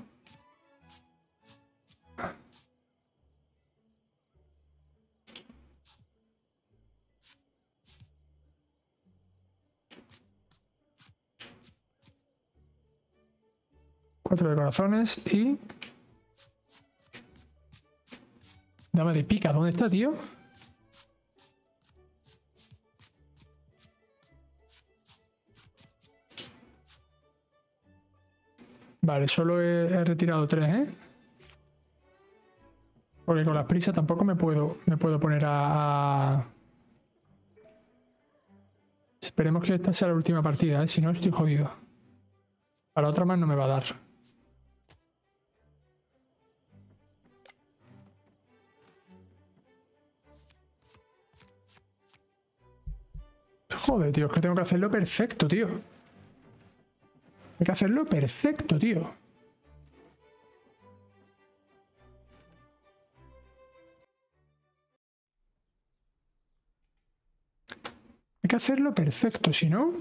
Cuatro de corazones y... Dame de pica, ¿dónde está, tío? Vale, solo he retirado 3, ¿eh? Porque con las prisas tampoco me puedo poner a... Esperemos que esta sea la última partida, ¿eh? Si no, estoy jodido. Para otra más no me va a dar. Joder, tío, es que tengo que hacerlo perfecto, tío. Hay que hacerlo perfecto, tío. que hacerlo perfecto, si no,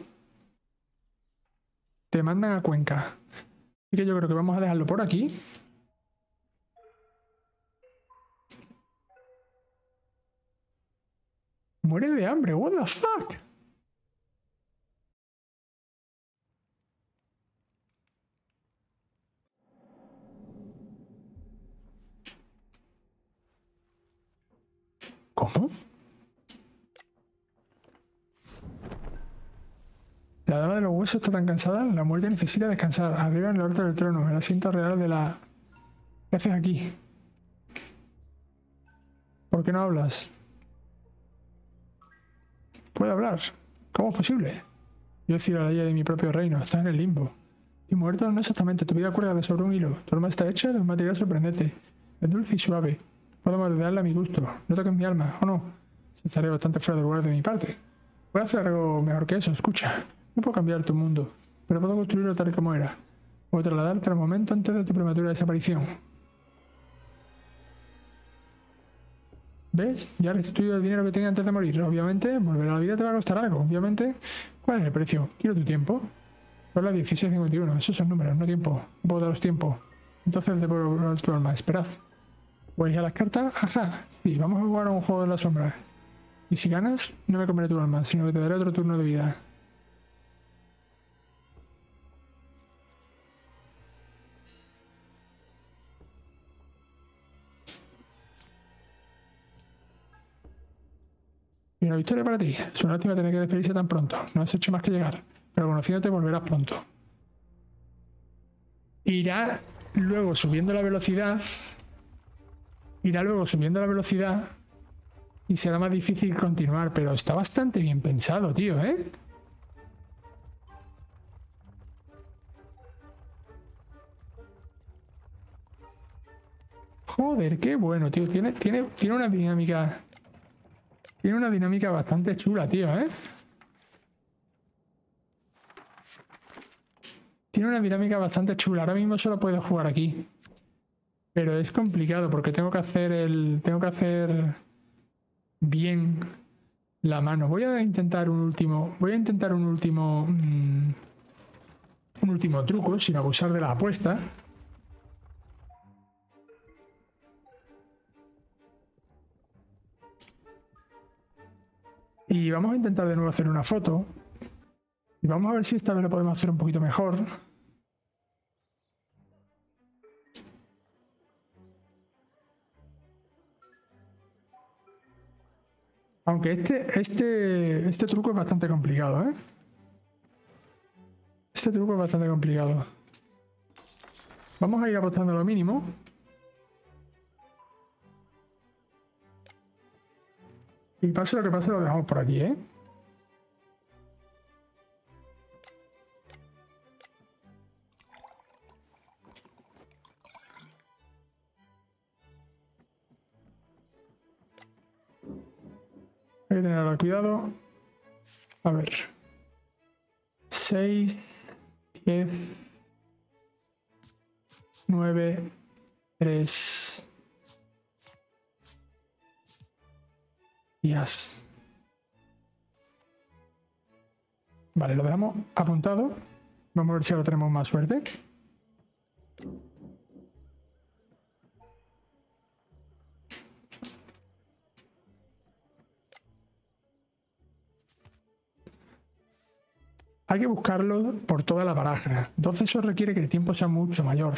te mandan a Cuenca. Así que yo creo que vamos a dejarlo por aquí. Muere de hambre, what the fuck. ¿Cómo? La dama de los huesos está tan cansada, la muerte necesita descansar. Arriba en el orto del trono, el asiento real de la... ¿Qué haces aquí? ¿Por qué no hablas? ¿Puedo hablar? ¿Cómo es posible? Yo he sido la ley de mi propio reino, estás en el limbo. ¿Y muerto? No exactamente, tu vida cuelga de sobre un hilo. Tu alma está hecha de un material sorprendente. Es dulce y suave. Puedo moldearla a mi gusto. No toques mi alma, ¿o no? Estaré bastante fuera de lugar de mi parte. Voy a hacer algo mejor que eso, escucha. No puedo cambiar tu mundo, pero puedo construirlo tal y como era. Puedo trasladarte al momento antes de tu prematura desaparición. ¿Ves? Ya he restituido el dinero que tenía antes de morir. Obviamente, volver a la vida te va a costar algo. Obviamente, ¿cuál es el precio? Quiero tu tiempo. Son las 16:51. Esos son números, no tiempo. No puedo daros tiempo. Entonces devuelvo tu alma. Esperad. ¿Vais a las cartas? Ajá. Sí, vamos a jugar a un juego de la sombra. Y si ganas, no me comeré tu alma, sino que te daré otro turno de vida. Y una victoria para ti. Es una lástima tener que despedirse tan pronto. No has hecho más que llegar. Pero conociéndote volverás pronto. Irá luego subiendo la velocidad. Irá luego subiendo la velocidad. Y será más difícil continuar. Pero está bastante bien pensado, tío, ¿eh? Joder, qué bueno, tío. Tiene una dinámica. Tiene una dinámica bastante chula, tío, ¿eh? Tiene una dinámica bastante chula. Ahora mismo solo puedo jugar aquí. Pero es complicado porque tengo que hacer tengo que hacer bien la mano. Voy a intentar un último. Voy a intentar un último. Un último truco, sin abusar de la apuesta. Y vamos a intentar de nuevo hacer una foto. Y vamos a ver si esta vez lo podemos hacer un poquito mejor. Aunque este truco es bastante complicado, ¿eh? Este truco es bastante complicado. Vamos a ir apostando lo mínimo. Y pase lo que pase lo dejamos por aquí, ¿eh? Hay que tener ahora cuidado. A ver. 6, 10, 9, 3 y as. Vale, lo dejamos apuntado. Vamos a ver si ahora tenemos más suerte. Hay que buscarlo por toda la baraja. Entonces eso requiere que el tiempo sea mucho mayor.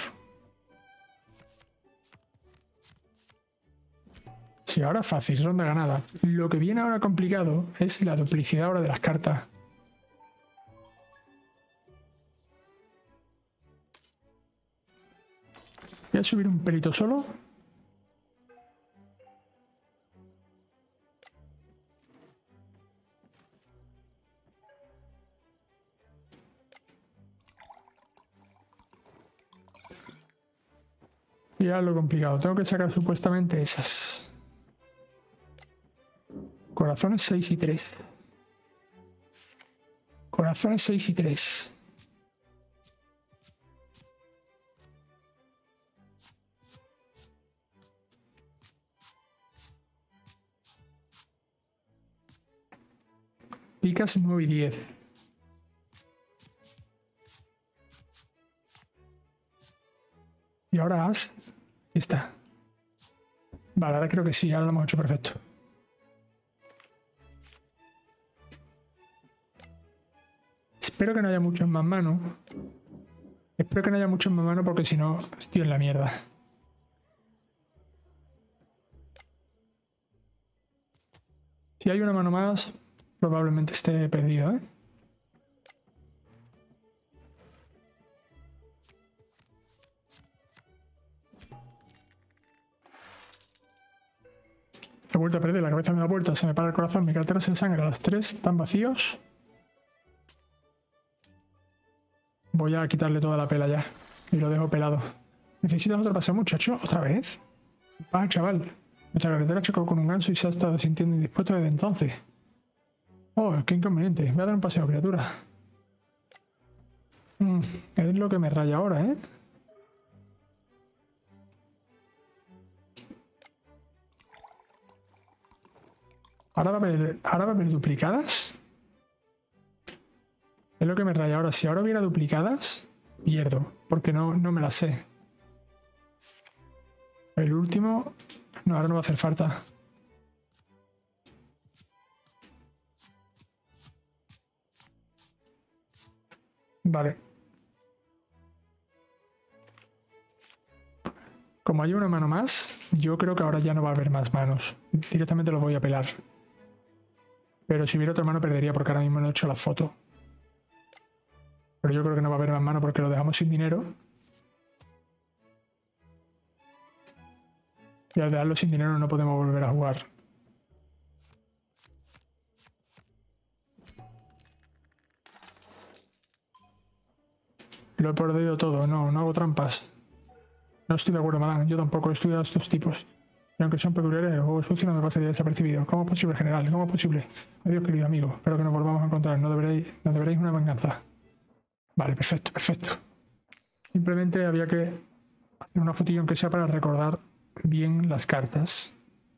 Sí, ahora fácil, ronda ganada. Lo que viene ahora complicado es la duplicidad ahora de las cartas. Voy a subir un pelito solo. Y ahora lo complicado. Tengo que sacar supuestamente esas. Corazones 6 y 3. Corazones 6 y 3. Picas 9 y 10. Y ahora as. Ahí está. Vale, ahora creo que sí, ahora lo hemos hecho perfecto. Espero que no haya muchos más manos. Espero que no haya muchos más manos porque si no, estoy en la mierda. Si hay una mano más, probablemente esté perdido, ¿eh? He vuelto a perder, la cabeza me da vuelta, se me para el corazón, mi cartera se sangra, los 3 están vacíos. Voy a quitarle toda la pela ya. Y lo dejo pelado. ¿Necesitas otro paseo, muchacho? ¿Otra vez? Ah, chaval. Nuestra carretera chocó con un ganso y se ha estado sintiendo indispuesto desde entonces. Oh, qué inconveniente. Voy a dar un paseo, criatura. Es lo que me raya ahora, ¿eh? Ahora va a haber duplicadas. Es lo que me raya ahora. Si ahora hubiera duplicadas, pierdo. Porque no me las sé. El último... No, ahora no va a hacer falta. Vale. Como hay una mano más, yo creo que ahora ya no va a haber más manos. Directamente los voy a pelar. Pero si hubiera otra mano perdería porque ahora mismo no he hecho la foto. Pero yo creo que no va a haber más mano porque lo dejamos sin dinero. Y al dejarlo sin dinero no podemos volver a jugar. Lo he perdido todo, no hago trampas. No estoy de acuerdo, madame. Yo tampoco he estudiado a estos tipos. Y aunque son peculiares, el juego sucio no me pasaría desapercibido. ¿Cómo es posible, general? ¿Cómo es posible? Adiós, querido amigo. Espero que nos volvamos a encontrar. No deberéis una venganza. Vale, perfecto, perfecto. Simplemente había que hacer una fotillo aunque sea para recordar bien las cartas.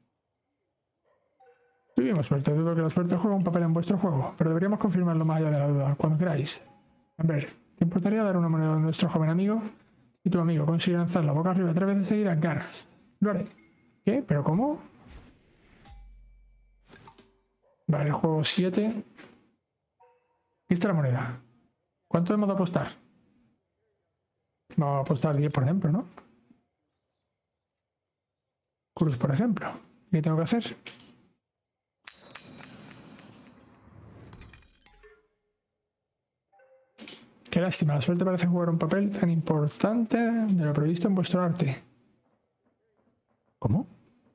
Tuvimos suerte. Dudo que la suerte juegue un papel en vuestro juego, pero deberíamos confirmarlo más allá de la duda, cuando queráis. A ver, ¿te importaría dar una moneda a nuestro joven amigo? Si tu amigo consigue lanzar la boca arriba 3 veces seguidas, ganas. Lo haré. ¿Qué? ¿Pero cómo? Vale, el juego 7. Aquí está la moneda. ¿Cuánto hemos de apostar? Vamos a apostar 10, por ejemplo, ¿no? Cruz, por ejemplo. ¿Qué tengo que hacer? Qué lástima, la suerte parece jugar un papel tan importante de lo previsto en vuestro arte. ¿Cómo?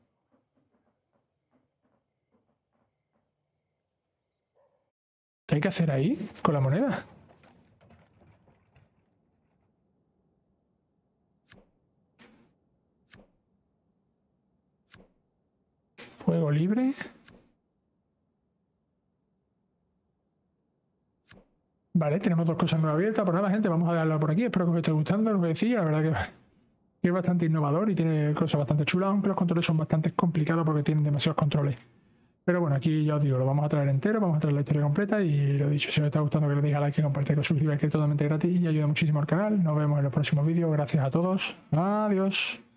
¿Qué hay que hacer ahí con la moneda? Fuego libre. Vale, tenemos 2 cosas nuevas abiertas. Pues nada, gente, vamos a dejarlo por aquí. Espero que os esté gustando lo que decía. La verdad que es bastante innovador y tiene cosas bastante chulas, aunque los controles son bastante complicados porque tienen demasiados controles. Pero bueno, aquí ya os digo, lo vamos a traer entero, vamos a traer la historia completa y lo dicho, si os está gustando que le deis a like, que compartáis, que os suscribáis, que es totalmente gratis y ayuda muchísimo al canal. Nos vemos en los próximos vídeos. Gracias a todos. Adiós.